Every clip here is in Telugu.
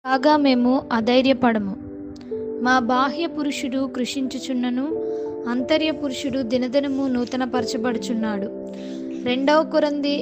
కాగా మేము అధైర్యపడము. మా బాహ్య పురుషుడు కృషించుచున్నను, అంతర్య పురుషుడు దినదినము నూతనపరచబడుచున్నాడు. 2 కొరింథీ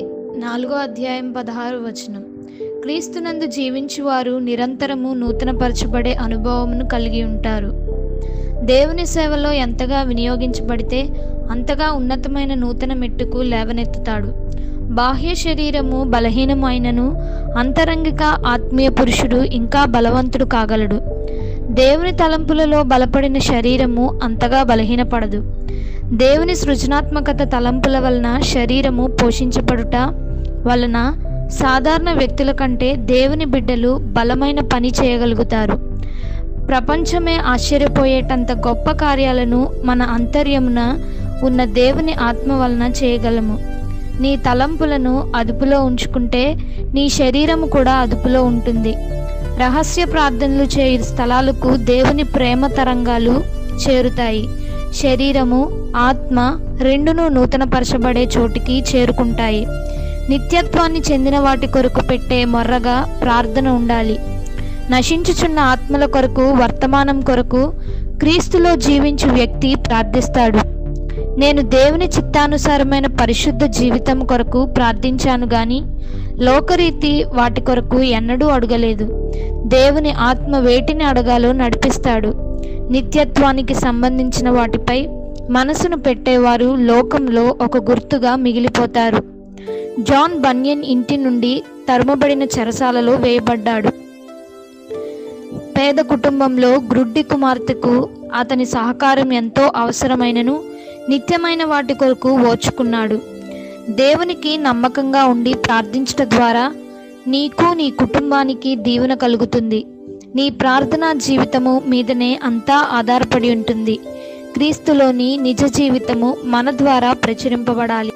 4:16 క్రీస్తునందు జీవించువారు నిరంతరము నూతనపరచబడే అనుభవమును కలిగి ఉంటారు. దేవుని సేవలో ఎంతగా వినియోగించబడితే అంతగా ఉన్నతమైన నూతన మెట్టుకు లేవనెత్తుతాడు. బాహ్య శరీరము బలహీనమైనను అంతరంగిక ఆత్మీయ పురుషుడు ఇంకా బలవంతుడు కాగలడు. దేవుని తలంపులలో బలపడిన శరీరము అంతగా బలహీనపడదు. దేవుని సృజనాత్మకత తలంపుల వలన శరీరము పోషించబడుట వలన సాధారణ వ్యక్తుల కంటే దేవుని బిడ్డలు బలమైన పని చేయగలుగుతారు. ప్రపంచమే ఆశ్చర్యపోయేటంత గొప్ప కార్యాలను మన అంతర్యమున ఉన్న దేవుని ఆత్మ వలన చేయగలము. నీ తలంపులను అదుపులో ఉంచుకుంటే నీ శరీరము కూడా అదుపులో ఉంటుంది. రహస్య ప్రార్థనలు చేయు స్థలాలకు దేవుని ప్రేమ తరంగాలు చేరుతాయి. శరీరము ఆత్మ రెండును నూతనపరచబడే చోటికి చేరుకుంటాయి. నిత్యత్వాన్ని చెందిన వాటి కొరకు పెట్టే మొర్రగా ప్రార్థన ఉండాలి. నశించుచున్న ఆత్మల కొరకు, వర్తమానం కొరకు క్రీస్తులో జీవించు వ్యక్తి ప్రార్థిస్తాడు. నేను దేవుని చిత్తానుసారమైన పరిశుద్ధ జీవితం కొరకు ప్రార్థించాను గాని లోకరీతి వాటి కొరకు ఎన్నడూ అడగలేదు. దేవుని ఆత్మ వేటిని అడగాలో నడిపిస్తాడు. నిత్యత్వానికి సంబంధించిన వాటిపై మనసును పెట్టేవారు లోకంలో ఒక గుర్తుగా మిగిలిపోతారు. జాన్ బన్యన్ ఇంటి నుండి తరుమబడిన చెరసాలలో వేయబడ్డాడు. పేద కుటుంబంలో గ్రుడ్డి కుమార్తెకు అతని సహకారం ఎంతో అవసరమైనను నిత్యమైన వాటి కొరకు ఓర్చుకున్నాడు. దేవునికి నమ్మకంగా ఉండి ప్రార్థించడం ద్వారా నీకు నీ కుటుంబానికి దీవెన కలుగుతుంది. నీ ప్రార్థనా జీవితము మీదనే అంతా ఆధారపడి ఉంటుంది. క్రీస్తులోని నిజ జీవితము మన ద్వారా ప్రచురింపబడాలి.